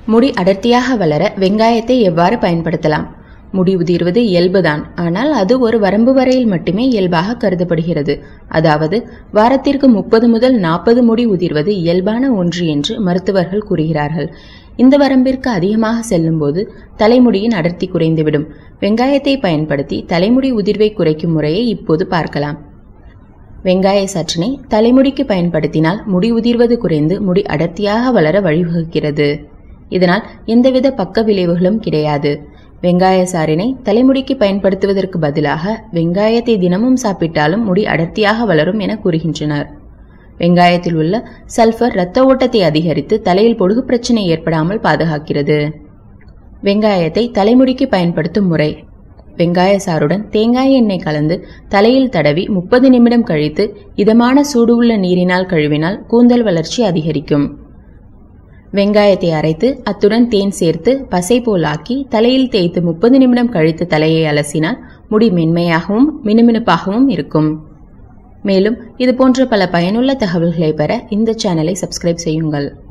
முடி அடர்த்தியாக வளர வெங்காயத்தை எவ்வாறு பயன்படுத்தலாம்? முடி உதிர்வது இயல்புதான், ஆனால் அது ஒரு வரம்பு வரையில் மட்டுமே இயல்பாக கருதப்படுகிறது. அதாவது வாரத்திற்கு 30 முதல் 40 முடி உதிர்வது இயல்பான ஒன்று என்று மருத்துவர்கள் கூறுகிறார்கள். இந்த வரம்பிற்கு அதிகமாக செல்லும் போது தலைமுடியின் அடர்த்தி குறைந்துவிடும். வெங்காயத்தை பயன்படுத்தி தலைமுடி உதிர்வை குறைக்கும் முறையை இப்போது பார்க்கலாம். வெங்காய சாற்றினை தலைமுடிக்கு பயன்படுத்தினால் முடி உதிர்வது குறைந்து முடி அடர்த்தியாக வளர வழிவகுக்கிறது. இதனால் எந்தவித பக்க விளைவுகளும் கிடையாது. வெங்காய சாறினை தலைமுடிக்கு பயன்படுத்துவதற்கு பதிலாக வெங்காயத்தை தினமும் சாப்பிட்டாலும் முடி அடர்த்தியாக வளரும் என கூறுகின்றனர். வெங்காயத்தில் உள்ள சல்பர் இரத்த ஓட்டத்தை அதிகரித்து தலையில் பொடுகு பிரச்சனை ஏற்படாமல் பாதுகாக்கிறது. வெங்காயத்தை தலைமுடிக்கு பயன்படுத்தும் முறை: வெங்காய சாறுடன் தேங்காய் எண்ணெய் கலந்து தலையில் தடவி 30 நிமிடம் கழித்து இதமான சூடு உள்ள நீரினால் கழுவினால் கூந்தல் வளர்ச்சி அதிகரிக்கும். வெங்காயத்தை அரைத்து அத்துடன் தேன் சேர்த்து பசை போல் ஆக்கி தலையில் தேய்த்து 30 நிமிடம் கழித்து தலையை அலசினால் முடி மென்மையாகவும் மினுமினுப்பாகவும் இருக்கும். மேலும் இது போன்ற பல பயனுள்ள தகவல்களை பெற இந்த சேனலை சப்ஸ்கிரைப் செய்யுங்கள்.